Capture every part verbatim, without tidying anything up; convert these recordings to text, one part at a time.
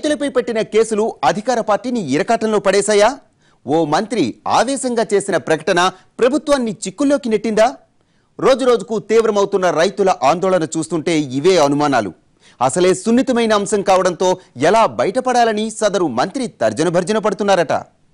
రైతులపై పెట్టిన కేసులు అధికార పార్టీని ఇరకాటంలో పడేశాయా? ఓ మంత్రి ఆవేశంగా చేసిన ప్రకటన ప్రభుత్వాన్ని చిక్కుల్లోకి నెట్టిందా? రోజురోజుకు తీవ్రమవుతున్న రైతుల ఆందోళన చూస్తుంటే ఇవే అనుమానాలు. అసలే సున్నితమైన అంశం కావడంతో ఎలా బయటపడాలని సదరు మంత్రి తర్జన భర్జన పడుతున్నారట.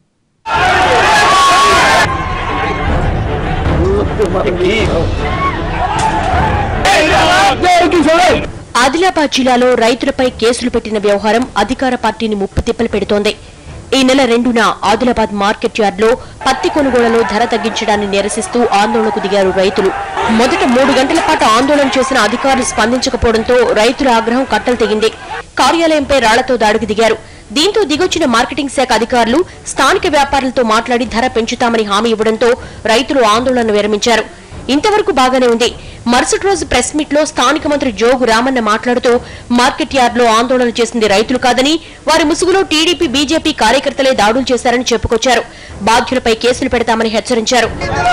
ఆదిలాబాద్ జిల్లాలో రైతులపై కేసులు పెట్టిన వ్యవహారం అధికార పార్టీని ముప్పు తిప్పలు పెడుతోంది. ఈ నెల రెండున ఆదిలాబాద్ మార్కెట్ యార్డ్లో పత్తి కొనుగోళ్లలో ధర తగ్గించడాన్ని నిరసిస్తూ ఆందోళనకు దిగారు రైతులు. మొదట మూడు గంటల పాటు ఆందోళన చేసిన అధికారులు స్పందించకపోవడంతో రైతుల ఆగ్రహం కట్టలు తెగింది. కార్యాలయంపై రాళ్లతో దాడికి దిగారు. దీంతో దిగొచ్చిన మార్కెటింగ్ శాఖ అధికారులు స్థానిక వ్యాపారులతో మాట్లాడి ధర పెంచుతామని హామీ ఇవ్వడంతో రైతులు ఆందోళన విరమించారు. ఇంతవరకు బాగానే ఉంది. మరుసటి రోజు ప్రెస్ మీట్ లో స్థానిక మంత్రి జోగు రామన్న మాట్లాడుతూ మార్కెట్ యార్డ్ లో ఆందోళన చేసింది రైతులు కాదని, వారి ముసుగులో టీడీపీ బీజేపీ కార్యకర్తలే దాడులు చేశారని చెప్పుకొచ్చారు. బాధ్యులపై కేసులు పెడతామని హెచ్చరించారు.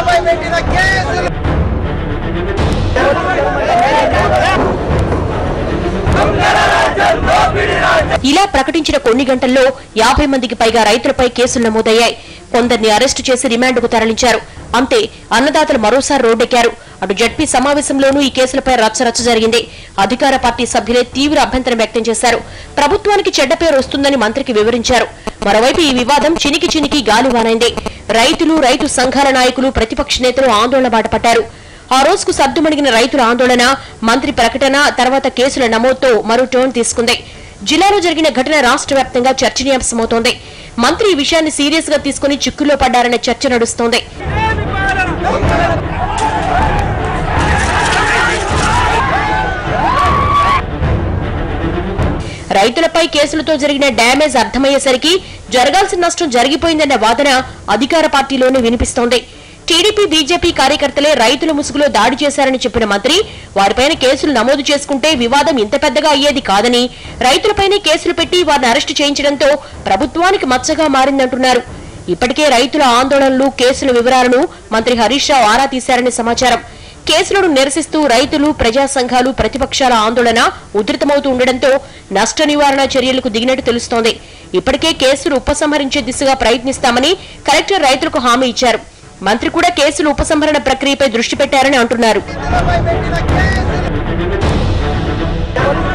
ఇలా ప్రకటించిన కొన్ని గంటల్లో యాభై మందికి పైగా రైతులపై కేసులు నమోదయ్యాయి. కొందరిని అరెస్టు చేసి రిమాండ్కు తరలించారు. అంతే, అన్నదాతలు మరోసారి రోడ్డెక్కారు. అటు జడ్పీ సమావేశంలోనూ ఈ కేసులపై రచ్చరచ్చ జరిగింది. అధికార పార్టీ సభ్యులే తీవ్ర అభ్యంతరం వ్యక్తం చేశారు. ప్రభుత్వానికి చెడ్డ పేరు వస్తుందని మంత్రికి వివరించారు. మరోవైపు ఈ వివాదం చినికి చినికి గాలివానైంది. రైతులు, రైతు సంఘాల నాయకులు, ప్రతిపక్ష నేతలు ఆందోళన బాటపట్టారు. ఆ రోజుకు సద్దుమణిగిన రైతుల ఆందోళన, మంత్రి ప్రకటన, తర్వాత కేసుల నమోదుతో మరో టర్న్ తీసుకుంది. జిల్లాలో జరిగిన ఘటన రాష్ట్ర వ్యాప్తంగా చర్చనీయాంశమవుతోంది. మంత్రి ఈ విషయాన్ని సీరియస్ గా తీసుకుని చిక్కుల్లో పడ్డారనే చర్చ నడుస్తోంది. రైతులపై కేసులతో జరిగిన డ్యామేజ్ అర్థమయ్యేసరికి జరగాల్సిన నష్టం జరిగిపోయిందన్న వాదన అధికార పార్టీలోనే వినిపిస్తోంది. టీడీపీ బీజేపీ కార్యకర్తలే రైతుల ముసుగులో దాడి చేశారని చెప్పిన మంత్రి, వారిపైన కేసులు నమోదు చేసుకుంటే వివాదం ఇంత పెద్దగా అయ్యేది కాదని, రైతులపైనే కేసులు పెట్టి వారిని అరెస్టు చేయించడంతో ప్రభుత్వానికి మచ్చగా మారిందంటున్నారు. ఇప్పటికే రైతుల ఆందోళనలు, కేసుల వివరాలను మంత్రి హరీష్ రావు ఆరా తీశారని సమాచారం. కేసులను నిరసిస్తూ రైతులు, ప్రజా సంఘాలు, ప్రతిపక్షాల ఆందోళన ఉధృతమవుతూ ఉండడంతో నష్ట నివారణ చర్యలకు దిగినట్టు తెలుస్తోంది. ఇప్పటికే కేసులు ఉపసంహరించే దిశగా ప్రయత్నిస్తామని కలెక్టర్ రైతులకు హామీ ఇచ్చారు. మంత్రి కూడా కేసులు ఉపసంహరణ ప్రక్రియపై దృష్టి పెట్టారని అంటున్నారు.